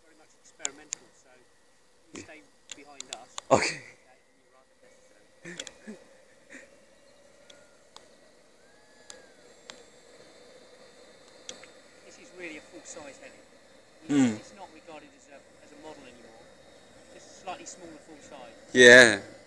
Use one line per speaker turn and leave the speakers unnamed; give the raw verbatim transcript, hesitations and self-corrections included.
very much experimental, so you stay behind us.
Okay.
Okay, and you're rather necessary. This is really a full-size heli.
Hmm.
It's not regarded as a as a model anymore. Just a slightly smaller full size.
Yeah.